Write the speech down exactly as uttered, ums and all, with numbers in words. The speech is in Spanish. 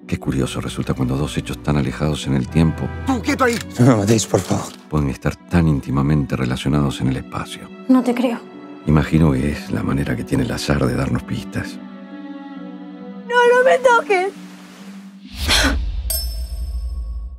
Qué curioso resulta cuando dos hechos tan alejados en el tiempo... ¡Tú, quieto ahí! No me matéis, por favor. ...pueden estar tan íntimamente relacionados en el espacio. No te creo. Imagino que es la manera que tiene el azar de darnos pistas. ¡No, no me toques!